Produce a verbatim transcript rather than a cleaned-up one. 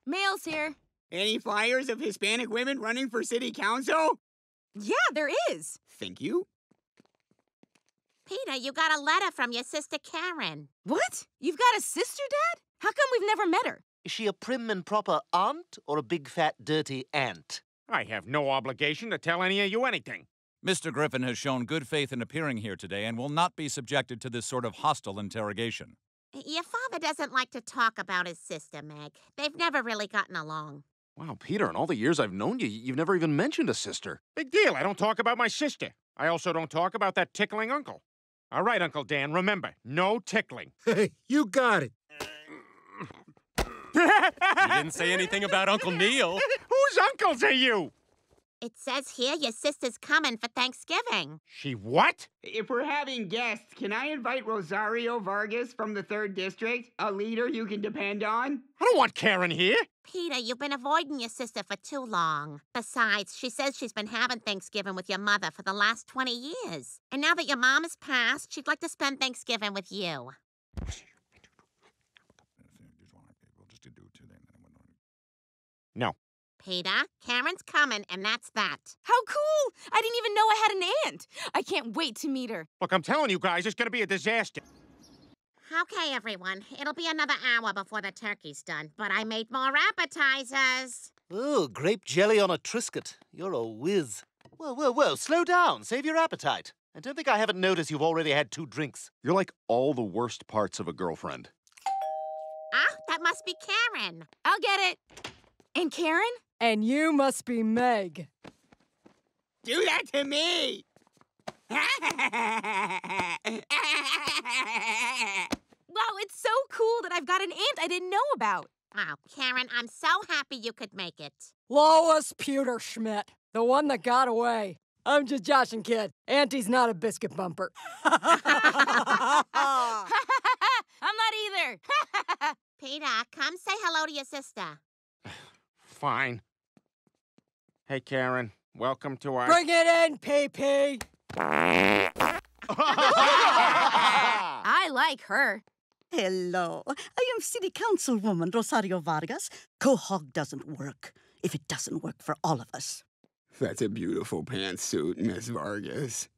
Mail's here. Any flyers of Hispanic women running for city council? Yeah, there is. Thank you. Peter, you got a letter from your sister Karen. What? You've got a sister, Dad? How come we've never met her? Is she a prim and proper aunt or a big fat dirty ant? I have no obligation to tell any of you anything. Mister Griffin has shown good faith in appearing here today and will not be subjected to this sort of hostile interrogation. Your father doesn't like to talk about his sister, Meg. They've never really gotten along. Wow, Peter, in all the years I've known you, you've never even mentioned a sister. Big deal. I don't talk about my sister. I also don't talk about that tickling uncle. All right, Uncle Dan, remember, no tickling. Hey, you got it. You didn't say anything about Uncle Neil. Whose uncles are you? It says here your sister's coming for Thanksgiving. She what? If we're having guests, can I invite Rosario Vargas from the third District? A leader you can depend on? I don't want Karen here. Peter, you've been avoiding your sister for too long. Besides, she says she's been having Thanksgiving with your mother for the last twenty years. And now that your mom has passed, she'd like to spend Thanksgiving with you. No. Peter, Karen's coming, and that's that. How cool! I didn't even know I had an aunt. I can't wait to meet her. Look, I'm telling you guys, it's gonna be a disaster. Okay, everyone. It'll be another hour before the turkey's done, but I made more appetizers. Ooh, grape jelly on a Triscuit. You're a whiz. Whoa, whoa, whoa, slow down. Save your appetite. I don't think I haven't noticed you've already had two drinks. You're like all the worst parts of a girlfriend. Ah, that must be Karen. I'll get it. And Karen? And you must be Meg. Do that to me! Wow, it's so cool that I've got an aunt I didn't know about. Wow, Karen, I'm so happy you could make it. Lois Pewterschmidt, the one that got away. I'm just joshing, kid. Auntie's not a biscuit bumper. I'm not either. Peter, come say hello to your sister. Fine. Hey, Karen, welcome to our... Bring it in, P P. I like her. Hello. I am City Councilwoman Rosario Vargas. Quahog doesn't work if it doesn't work for all of us. That's a beautiful pantsuit, Miss Vargas.